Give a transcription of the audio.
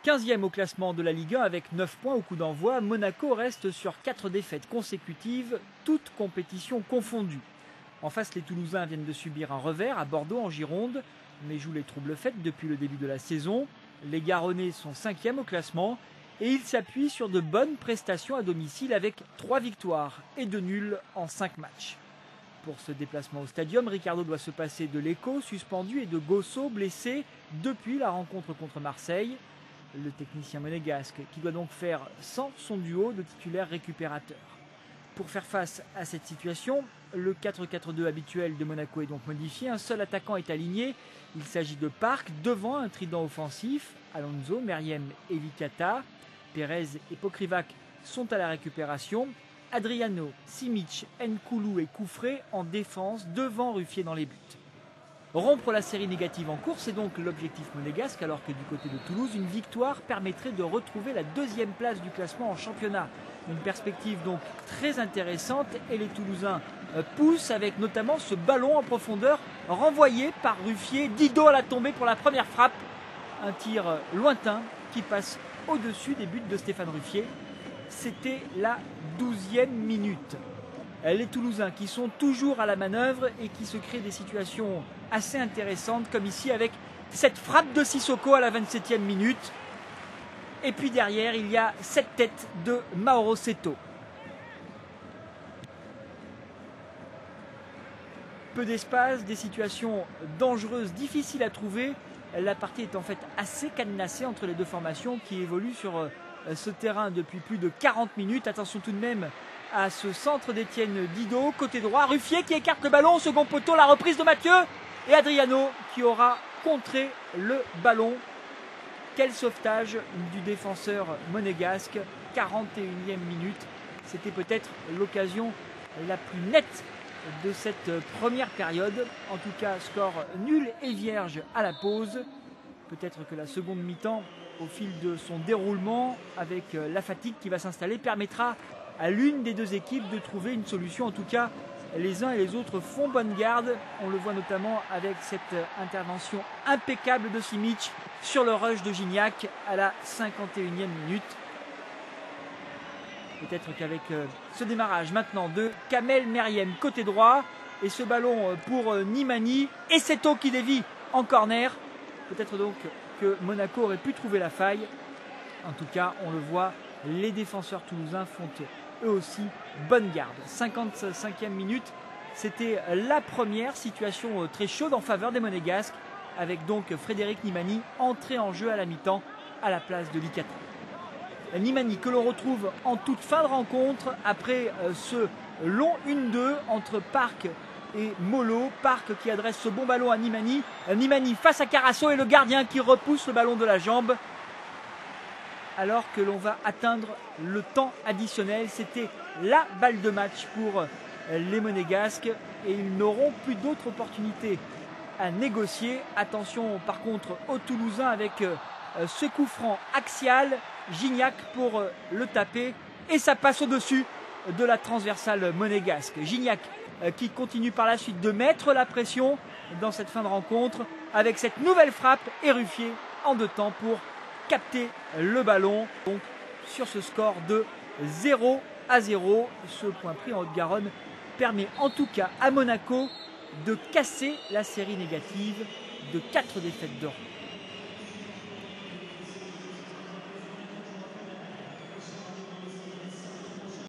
15e au classement de la Ligue 1 avec 9 points au coup d'envoi, Monaco reste sur 4 défaites consécutives, toutes compétitions confondues. En face, les Toulousains viennent de subir un revers à Bordeaux en Gironde, mais jouent les troubles faits depuis le début de la saison. Les Garonnais sont 5e au classement et ils s'appuient sur de bonnes prestations à domicile avec 3 victoires et 2 nuls en 5 matchs. Pour ce déplacement au stadium, Ricardo doit se passer de Lecco suspendu et de Gosso blessé depuis la rencontre contre Marseille. Le technicien monégasque qui doit donc faire sans son duo de titulaires récupérateurs. Pour faire face à cette situation, le 4-4-2 habituel de Monaco est donc modifié. Un seul attaquant est aligné. Il s'agit de Park devant un trident offensif. Alonso, Meriem et Licata. Pérez et Pokrivac sont à la récupération. Adriano, Simic, Nkoulou et Koufré en défense devant Ruffier dans les buts. Rompre la série négative en course est donc l'objectif monégasque, alors que du côté de Toulouse, une victoire permettrait de retrouver la 2e place du classement en championnat. Une perspective donc très intéressante et les Toulousains poussent avec notamment ce ballon en profondeur renvoyé par Ruffier. Didot à la tombée pour la première frappe. Un tir lointain qui passe au-dessus des buts de Stéphane Ruffier. C'était la 12e minute. Les Toulousains qui sont toujours à la manœuvre et qui se créent des situations assez intéressantes comme ici avec cette frappe de Sissoko à la 27e minute. Et puis derrière, il y a cette tête de Mauro Seto. Peu d'espace, des situations dangereuses, difficiles à trouver. La partie est en fait assez cadenassée entre les deux formations qui évoluent sur ce terrain depuis plus de 40 minutes. Attention tout de même à ce centre d'Étienne Didot, côté droit. Ruffier qui écarte le ballon au second poteau, la reprise de Mathieu. Et Adriano qui aura contré le ballon. Quel sauvetage du défenseur monégasque, 41e minute. C'était peut-être l'occasion la plus nette de cette première période. En tout cas, score nul et vierge à la pause. Peut-être que la seconde mi-temps, au fil de son déroulement, avec la fatigue qui va s'installer, permettra à l'une des deux équipes de trouver une solution. En tout cas, les uns et les autres font bonne garde. On le voit notamment avec cette intervention impeccable de Simic sur le rush de Gignac à la 51e minute. Peut-être qu'avec ce démarrage maintenant de Kamel Meriem côté droit et ce ballon pour Nimani et Seto qui dévie en corner, peut-être donc que Monaco aurait pu trouver la faille. En tout cas, on le voit, les défenseurs toulousains font eux aussi bonne garde. 55e minute, c'était la première situation très chaude en faveur des Monégasques, avec donc Frédéric Nimani entré en jeu à la mi-temps à la place de Licata. Nimani que l'on retrouve en toute fin de rencontre après ce long 1-2 entre Park et Molo. Park qui adresse ce bon ballon à Nimani. Nimani face à Carasso et le gardien qui repousse le ballon de la jambe. Alors que l'on va atteindre le temps additionnel. C'était la balle de match pour les Monégasques et ils n'auront plus d'autres opportunités à négocier. Attention par contre aux Toulousains avec ce coup franc axial. Gignac pour le taper et ça passe au-dessus de la transversale monégasque. Gignac qui continue par la suite de mettre la pression dans cette fin de rencontre avec cette nouvelle frappe et Ruffier en deux temps pour capter le ballon. Donc sur ce score de 0-0, ce point pris en Haute-Garonne permet en tout cas à Monaco de casser la série négative de 4 défaites de rang.